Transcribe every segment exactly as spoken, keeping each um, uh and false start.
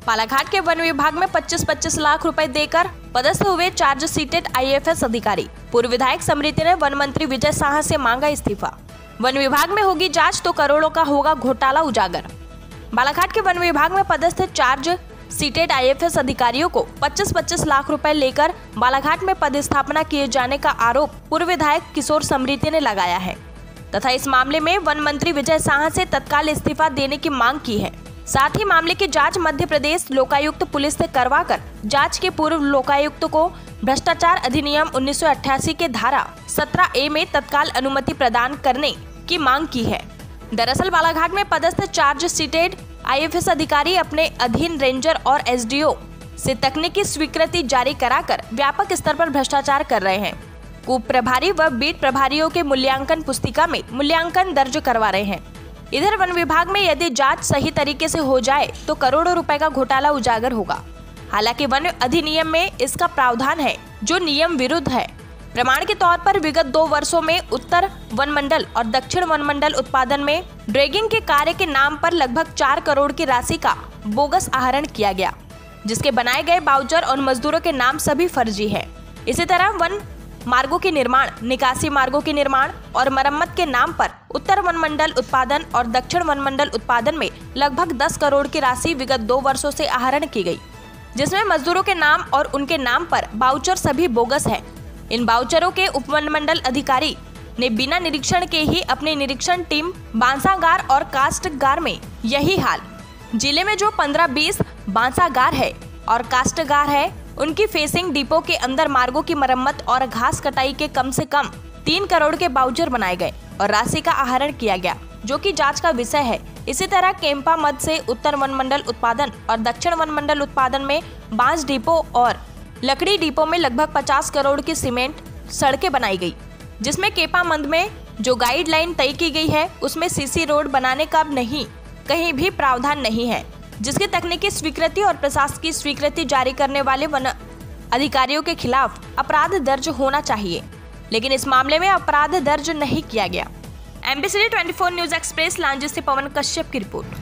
बालाघाट के वन विभाग में पच्चीस पच्चीस लाख रुपए देकर पदस्थ हुए चार्ज सीटेड आईएएस अधिकारी। पूर्व विधायक स्मृति ने वन मंत्री विजय साहा से मांगा इस्तीफा। वन विभाग में होगी जांच तो करोड़ों का होगा घोटाला उजागर। बालाघाट के वन विभाग में पदस्थ चार्ज सीटेड आईएएस अधिकारियों को पच्चीस पच्चीस लाख रुपए लेकर बालाघाट में पदस्थापना किए जाने का आरोप पूर्व विधायक किशोर स्मृति ने लगाया है तथा इस मामले में वन मंत्री विजय साहा से तत्काल इस्तीफा देने की मांग की है। साथ ही मामले की जांच मध्य प्रदेश लोकायुक्त पुलिस से करवाकर जांच के पूर्व लोकायुक्त को भ्रष्टाचार अधिनियम उन्नीस सौ अट्ठासी के धारा सत्रह ए में तत्काल अनुमति प्रदान करने की मांग की है। दरअसल बालाघाट में पदस्थ चार्ज सीटेड आईएएस अधिकारी अपने अधीन रेंजर और एसडीओ से तकनीकी स्वीकृति जारी कराकर व्यापक स्तर पर भ्रष्टाचार कर रहे हैं। कूप प्रभारी व बीट प्रभारियों के मूल्यांकन पुस्तिका में मूल्यांकन दर्ज करवा रहे हैं। इधर वन विभाग में यदि जांच सही तरीके से हो जाए तो करोड़ों रुपए का घोटाला उजागर होगा। हालांकि वन अधिनियम में इसका प्रावधान है जो नियम विरुद्ध है। प्रमाण के तौर पर विगत दो वर्षों में उत्तर वन मंडल और दक्षिण वन मंडल उत्पादन में ड्रैगिंग के कार्य के नाम पर लगभग चार करोड़ की राशि का बोगस आहरण किया गया, जिसके बनाए गए बाउचर और मजदूरों के नाम सभी फर्जी है। इसी तरह वन मार्गों के निर्माण, निकासी मार्गों के निर्माण और मरम्मत के नाम पर उत्तर वन मंडल उत्पादन और दक्षिण वन मंडल उत्पादन में लगभग दस करोड़ की राशि विगत दो वर्षों से आहरण की गई, जिसमें मजदूरों के नाम और उनके नाम पर बाउचर सभी बोगस है। इन बाउचरों के उप वन मंडल अधिकारी ने बिना निरीक्षण के ही अपनी निरीक्षण टीम बांसागार और कास्टगार में यही हाल। जिले में जो पंद्रह बीस बांसागार है और कास्टगार है, उनकी फेसिंग डिपो के अंदर मार्गों की मरम्मत और घास कटाई के कम से कम तीन करोड़ के बाउचर बनाए गए और राशि का आहरण किया गया, जो कि जांच का विषय है। इसी तरह केम्पा मध्य से उत्तर वन मंडल उत्पादन और दक्षिण वन मंडल उत्पादन में बांस डिपो और लकड़ी डिपो में लगभग पचास करोड़ की सीमेंट सड़कें बनाई गई, जिसमें केपा मंद में जो गाइडलाइन तय की गई है उसमें सीसी रोड बनाने का नहीं कहीं भी प्रावधान नहीं है, जिसकी तकनीकी स्वीकृति और प्रशासकीय स्वीकृति जारी करने वाले वन अधिकारियों के खिलाफ अपराध दर्ज होना चाहिए, लेकिन इस मामले में अपराध दर्ज नहीं किया गया। एमबीसी चौबीस न्यूज एक्सप्रेस लांजी से पवन कश्यप की रिपोर्ट।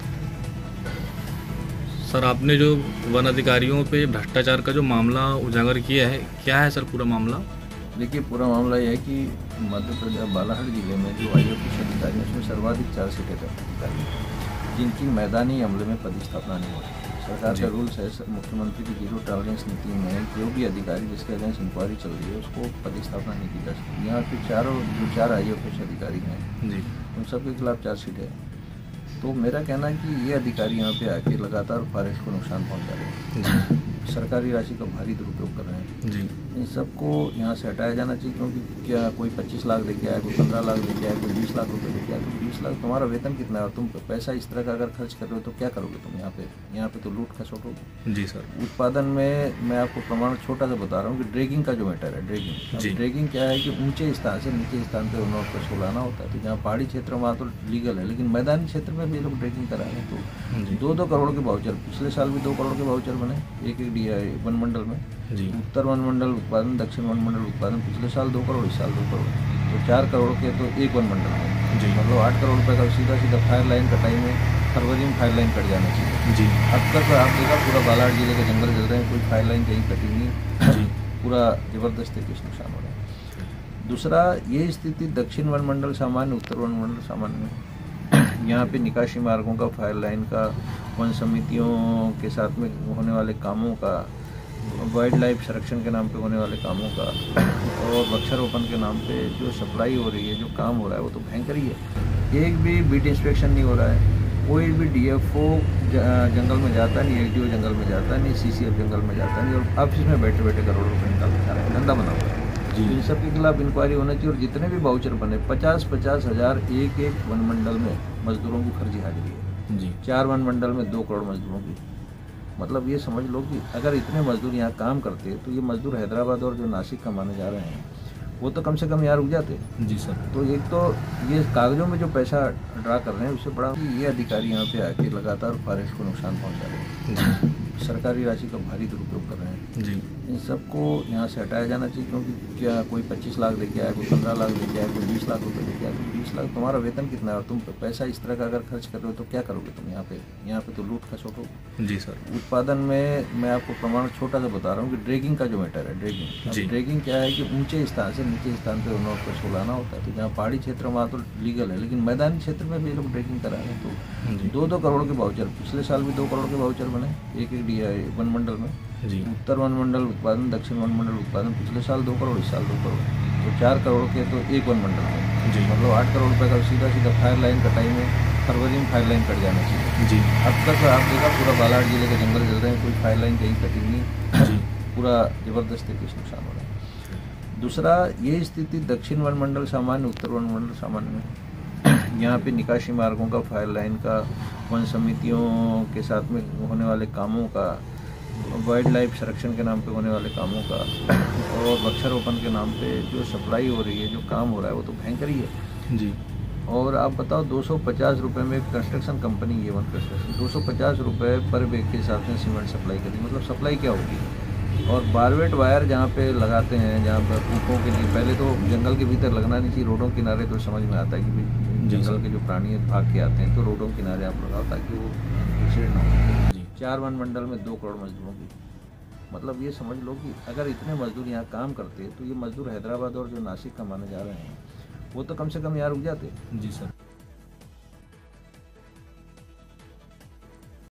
सर, आपने जो वन अधिकारियों पे भ्रष्टाचार का जो मामला उजागर किया है, क्या है सर पूरा मामला? देखिए, पूरा मामला यह है कि मध्य प्रदेश बालाघाट जिले में जो आईएएस अधिकारी हैं उसमें सर्वाधिक चार सीटें अधिकारी जिनकी मैदानी अमले में पदस्थापना नहीं हो रही। सरकार का रूल्स है, मुख्यमंत्री की जीरो टॉलरेंस नीति में जो भी अधिकारी जिसके अगेंस्ट इंक्वायरी चल रही है उसको पदस्थापना नहीं की जा सकती। यहाँ पे चारों जो चार आईएएस अधिकारी हैं जी, उन सबके खिलाफ चार्ज शीट है। तो मेरा कहना है कि ये अधिकारी यहाँ पे आके लगातार फॉरेस्ट को नुकसान पहुँचा रहे हैं, सरकारी राशि का भारी दुरुपयोग कर रहे हैं जी। इन सबको यहाँ से हटाया जाना चाहिए, क्योंकि क्या कोई पच्चीस लाख लेके आया, कोई पंद्रह लाख लेके आया, कोई बीस लाख रुपए लेके आया, तो बीस लाख तुम्हारा वेतन कितना है और तुम पैसा इस तरह का अगर खर्च कर रहे हो तो क्या करोगे तुम यहाँ पे? यहाँ पे तो लूट खसोटोगे जी सर। उत्पादन में मैं आपको प्रमाण छोटा सा बता रहा हूँ कि ड्रैगिंग का जो मैटर है, ड्रैगिंग ड्रैगिंग क्या है कि ऊंचे स्थान से नीचे स्थान पर उन्होंने उसको लाना होता है। तो जहाँ पहाड़ी क्षेत्र में वहाँ तो लीगल है, लेकिन मैदानी क्षेत्र में भी लोग ड्रैगिंग करा रहे हैं। तो दो दो करोड़ के वाउचर, पिछले साल भी दो करोड़ के वाउचर बने एक एक डी आई वन मंडल में जी। उत्तर वन मंडल उत्पादन, दक्षिण वन मंडल उत्पादन पिछले साल दो करोड़, इस साल दो करोड़, तो चार करोड़ के तो एक वन मंडल में जी, मतलब आठ करोड़ रुपए का सीधा सीधा फायर लाइन कटाई में फरवरी में फायर लाइन कट जाना चाहिए जी। अब तक आप देखा पूरा बालाघाट जिले के जंगल जल रहे हैं, कोई फायर लाइन कहीं कटी नहीं जी, पूरा जबरदस्त तरीके से नुकसान हो रहा है। दूसरा, ये स्थिति दक्षिण वन मंडल सामान्य, उत्तर वन मंडल सामान्य में यहाँ पे निकासी मार्गों का, फायर लाइन का, वन समितियों के साथ में होने वाले कामों का, वाइल्ड लाइफ संरक्षण के नाम पे होने वाले कामों का और वृक्षारोपण के नाम पे जो सप्लाई हो रही है, जो काम हो रहा है, वो तो भयंकर ही है। एक भी बीट इंस्पेक्शन नहीं हो रहा है, कोई भी डीएफओ जंगल में जाता नहीं, एलडीओ जंगल में जाता नहीं, सीसीएफ जंगल में जाता नहीं, और ऑफिस में बैठे बैठे करोड़ों रुपये निकाल के खा रहे हैं, धंधा बना हुआ है। इन सब के खिलाफ इंक्वायरी होना चाहिए। और जितने भी बाउचर बने, पचास पचास हजार एक एक वन मंडल में मजदूरों की फर्जी हाजिरी है जी। चार वन मंडल में दो करोड़ मजदूरों की, मतलब ये समझ लो कि अगर इतने मजदूर यहाँ काम करते तो ये मजदूर हैदराबाद और जो नासिक कमाने जा रहे हैं वो तो कम से कम यहाँ रुक जाते जी सर। तो एक तो ये कागजों में जो पैसा ड्रा कर रहे हैं उससे बड़ा कि ये अधिकारी यहाँ पे आके लगातार फॉरेस्ट को नुकसान पहुँचा रहे हैं, सरकारी राशि का भारी दुरुपयोग कर रहे हैं जी। इन सबको यहाँ से हटाया जाना चाहिए, क्योंकि क्या कोई पच्चीस लाख लेके आया, कोई पंद्रह लाख लेके आया, कोई बीस लाख रुपए लेके क्या तुम बीस लाख तुम्हारा वेतन कितना है और तुम पैसा इस तरह का अगर खर्च कर रहे हो तो क्या करोगे तुम यहाँ पे? यहाँ पे तो लूट खसोट हो। जी सर। उत्पादन में मैं आपको प्रमाण छोटा सा बता रहा हूँ कि ड्रैगिंग का जो मैटर है, ड्रैगिंग ड्रैगिंग क्या है कि ऊंचे स्थान से नीचे स्थान पे उन्होंने को सुलाना होता है। तो जहाँ पहाड़ी क्षेत्र वहाँ तो लीगल है, लेकिन मैदानी क्षेत्र में भी लोग ड्रैगिंग करा रहे हैं। तो दो दो करोड़ के वाउचर, पिछले साल भी दो करोड़ के वाउचर बने एक एक डी वन मंडल में। जी। उत्तर वन मंडल उत्पादन, दक्षिण वन मंडल उत्पादन पिछले साल दो करोड़, इस साल दो करोड़, तो चार करोड़ के तो एक वन मंडल में। जी। मतलब आठ करोड़ रुपए का सीधा सीधा फायर लाइन कटाई में फरवरी में फायर लाइन कट जाना चाहिए। जी। अब तक आप देखा पूरा बालाघाट जिले के जंगल जल रहे हैं, कोई फायर लाइन कहीं कटी नहीं। जी। पूरा जबरदस्त तरीके से नुकसान हो रहा है। दूसरा, ये स्थिति दक्षिण वन मंडल सामान्य, उत्तर वन मंडल सामान्य में। यहाँ पे निकासी मार्गों का, फायर लाइन का, वन समितियों के साथ में होने वाले कामों का, वाइल्ड लाइफ संरक्षण के नाम पे होने वाले कामों का और वृक्षारोपण के नाम पे जो सप्लाई हो रही है, जो काम हो रहा है, वो तो भयंकर ही है। जी। और आप बताओ दो सौ पचास रुपये में कंस्ट्रक्शन कंपनी, ये वन कंस्ट्रक्शन दो सौ पचास रुपये पर बैग के हिसाब से सीमेंट सप्लाई करी, मतलब सप्लाई क्या होगी? और बारवेट वायर जहाँ पे लगाते हैं, जहाँ पर ऊपों के लिए, पहले तो जंगल के भीतर लगना नहीं चाहिए, रोडों किनारे तो समझ में आता है कि भाई जंगल के जो प्राणी भाग के आते हैं तो रोडों किनारे आप लगाओ ताकि वो एक्सीडेंट ना हो। चार वन मंडल में दो करोड़ मजदूरों की, मतलब ये समझ लो कि अगर इतने मजदूर यहाँ काम करते तो ये मजदूर हैदराबाद और जो नासिक कमाने जा रहे हैं वो तो कम से कम यहाँ रुक जाते। जी सर।